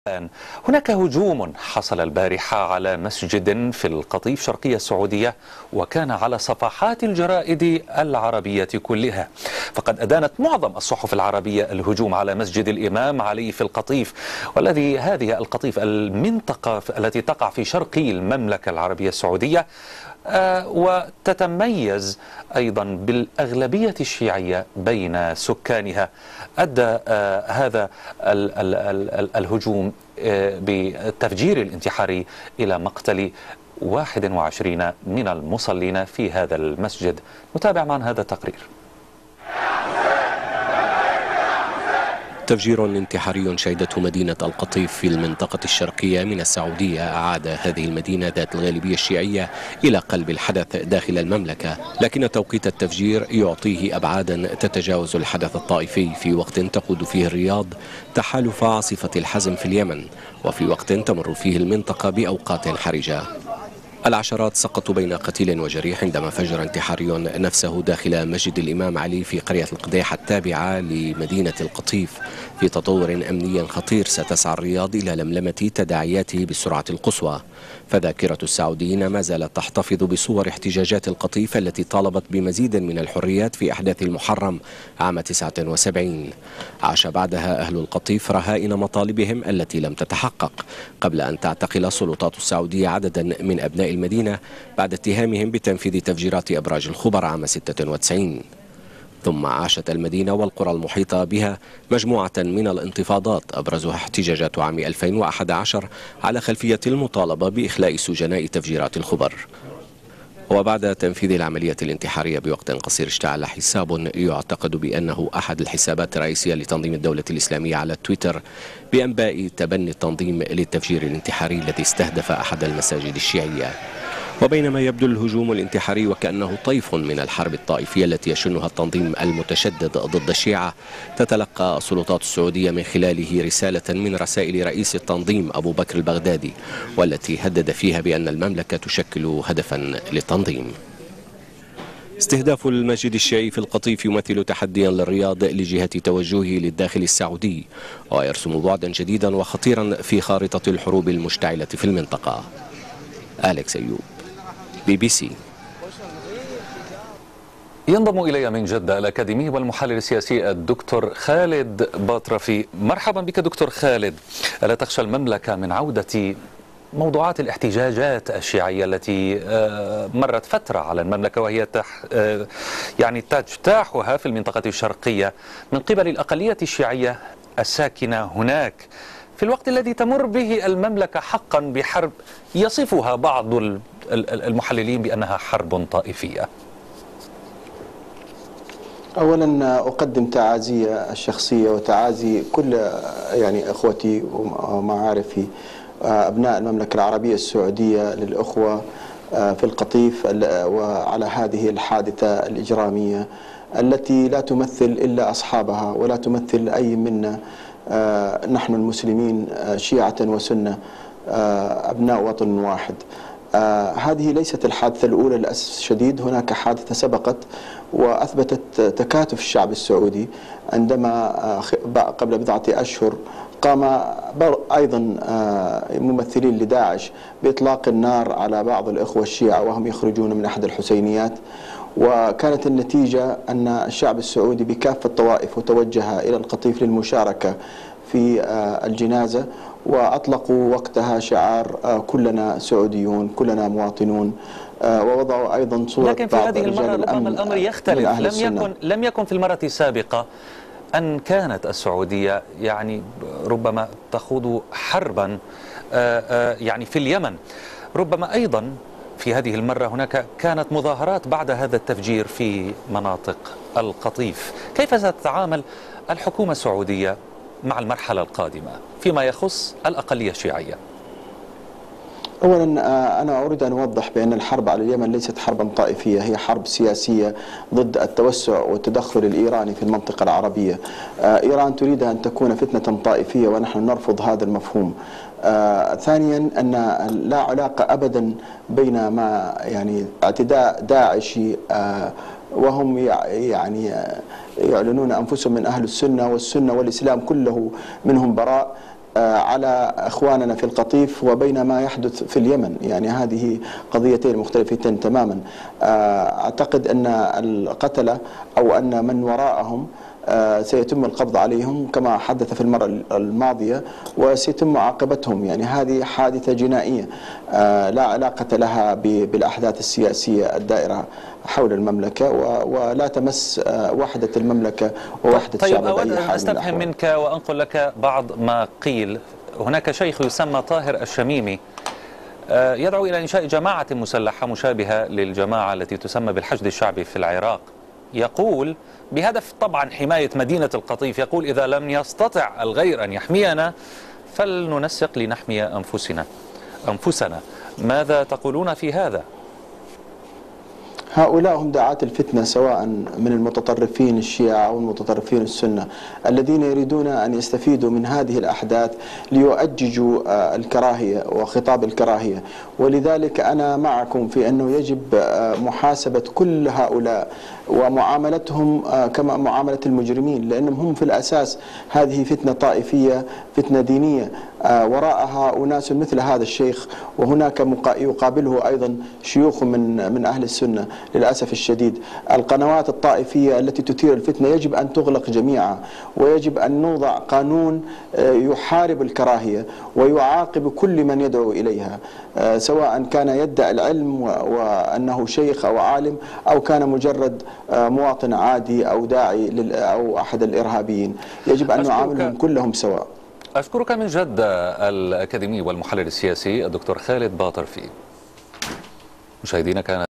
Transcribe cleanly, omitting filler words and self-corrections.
هناك هجوم حصل البارحة على مسجد في القطيف شرقية السعودية، وكان على صفحات الجرائد العربية كلها. فقد أدانت معظم الصحف العربية الهجوم على مسجد الإمام علي في القطيف، والذي هذه القطيف المنطقة التي تقع في شرقي المملكة العربية السعودية، وتتميز أيضا بالأغلبية الشيعية بين سكانها. أدى هذا الهجوم بالتفجير الانتحاري إلى مقتل 21 من المصلين في هذا المسجد. نتابع معا هذا التقرير. تفجير انتحاري شهدته مدينة القطيف في المنطقة الشرقية من السعودية أعاد هذه المدينة ذات الغالبية الشيعية إلى قلب الحدث داخل المملكة، لكن توقيت التفجير يعطيه أبعادا تتجاوز الحدث الطائفي في وقت تقود فيه الرياض تحالف عاصفة الحزم في اليمن، وفي وقت تمر فيه المنطقة بأوقات حرجة. العشرات سقطوا بين قتيل وجريح عندما فجر انتحاري نفسه داخل مسجد الإمام علي في قرية القديحة التابعة لمدينة القطيف، في تطور أمني خطير ستسعى الرياض إلى لملمة تداعياته بالسرعة القصوى. فذاكرة السعوديين ما زالت تحتفظ بصور احتجاجات القطيف التي طالبت بمزيد من الحريات في أحداث المحرم عام 79. عاش بعدها أهل القطيف رهائن مطالبهم التي لم تتحقق، قبل أن تعتقل سلطات السعودية عددا من أبناء المدينة بعد اتهامهم بتنفيذ تفجيرات أبراج الخبر عام 96. ثم عاشت المدينة والقرى المحيطة بها مجموعة من الانتفاضات، أبرزها احتجاجات عام 2011 على خلفية المطالبة بإخلاء سجناء تفجيرات الخبر. وبعد تنفيذ العملية الانتحارية بوقت قصير اشتعل حساب يعتقد بأنه أحد الحسابات الرئيسية لتنظيم الدولة الإسلامية على تويتر بأنباء تبني التنظيم للتفجير الانتحاري الذي استهدف أحد المساجد الشيعية. وبينما يبدو الهجوم الانتحاري وكأنه طيف من الحرب الطائفية التي يشنها التنظيم المتشدد ضد الشيعة، تتلقى السلطات السعودية من خلاله رسالة من رسائل رئيس التنظيم أبو بكر البغدادي، والتي هدد فيها بأن المملكة تشكل هدفا للتنظيم. استهداف المسجد الشيعي في القطيف يمثل تحديا للرياض لجهة توجهه للداخل السعودي، ويرسم بعدا جديدا وخطيرا في خارطة الحروب المشتعلة في المنطقة. أليكس أيوب، BBC. ينضم إلي من جدة الأكاديمي والمحلل السياسي الدكتور خالد باطرفي. مرحبا بك دكتور خالد. ألا تخشى المملكة من عودة موضوعات الاحتجاجات الشيعية التي مرت فترة على المملكة وهي يعني تجتاحها في المنطقة الشرقية من قبل الأقلية الشيعية الساكنة هناك، في الوقت الذي تمر به المملكة حقا بحرب يصفها بعض المحللين بأنها حرب طائفية؟ أولا أقدم تعازي الشخصية وتعازي كل أخوتي ومعارفي أبناء المملكة العربية السعودية للأخوة في القطيف وعلى هذه الحادثة الإجرامية التي لا تمثل إلا أصحابها ولا تمثل أي منا. نحن المسلمين شيعة وسنة أبناء وطن واحد. هذه ليست الحادثة الأولى للأسف الشديد، هناك حادثة سبقت وأثبتت تكاتف الشعب السعودي عندما قبل بضعة أشهر قام أيضا ممثلين لداعش بإطلاق النار على بعض الإخوة الشيعة وهم يخرجون من أحد الحسينيات، وكانت النتيجة أن الشعب السعودي بكافة الطوائف وتوجه إلى القطيف للمشاركة في الجنازة، وأطلقوا وقتها شعار كلنا سعوديون كلنا مواطنون، ووضعوا أيضا صورة. لكن في هذه المرة ربما الأمر يختلف. لم يكن في المرة السابقة أن كانت السعودية ربما تخوض حربا في اليمن. ربما أيضا في هذه المرة هناك كانت مظاهرات بعد هذا التفجير في مناطق القطيف. كيف ستتعامل الحكومة السعودية مع المرحلة القادمة فيما يخص الأقلية الشيعية؟ أولا أنا أريد أن أوضح بأن الحرب على اليمن ليست حربا طائفية، هي حرب سياسية ضد التوسع والتدخل الإيراني في المنطقة العربية. إيران تريد أن تكون فتنة طائفية ونحن نرفض هذا المفهوم. ثانيا أن لا علاقة أبدا بين ما اعتداء داعشي وهم يعلنون أنفسهم من أهل السنة والسنة والإسلام كله منهم براء، على إخواننا في القطيف وبين ما يحدث في اليمن. يعني هذه قضيتين مختلفتين تماما. أعتقد أن القتلة أو أن من وراءهم سيتم القبض عليهم كما حدث في المرة الماضية، وسيتم معاقبتهم. يعني هذه حادثة جنائية لا علاقة لها بالأحداث السياسية الدائرة حول المملكة، ولا تمس وحدة المملكة ووحدة الشعب. طيب، أود أن أستفهم منك وأنقل لك بعض ما قيل. هناك شيخ يسمى طاهر الشميمي يدعو إلى إنشاء جماعة مسلحة مشابهة للجماعة التي تسمى بالحشد الشعبي في العراق، يقول بهدف طبعا حماية مدينة القطيف. يقول إذا لم يستطع الغير أن يحمينا فلننسق لنحمي أنفسنا. ماذا تقولون في هذا؟ هؤلاء هم دعاة الفتنة، سواء من المتطرفين الشيعة أو المتطرفين السنة، الذين يريدون أن يستفيدوا من هذه الأحداث ليؤججوا الكراهية وخطاب الكراهية. ولذلك أنا معكم في أنه يجب محاسبة كل هؤلاء ومعاملتهم كما معاملة المجرمين، لأنهم هم في الأساس هذه فتنة طائفية، فتنة دينية وراءها أناس مثل هذا الشيخ، وهناك يقابله أيضا شيوخ من أهل السنة. للأسف الشديد القنوات الطائفية التي تثير الفتنة يجب أن تغلق جميعا، ويجب أن نوضع قانون يحارب الكراهية ويعاقب كل من يدعو إليها، سواء كان يدعي العلم وأنه شيخ أو عالم، أو كان مجرد مواطن عادي أو داعي أو أحد الإرهابيين. يجب أن نعاملهم كلهم سواء. أشكرك من جد الأكاديمي والمحلل السياسي الدكتور خالد باطرفي. مشاهدينا، كان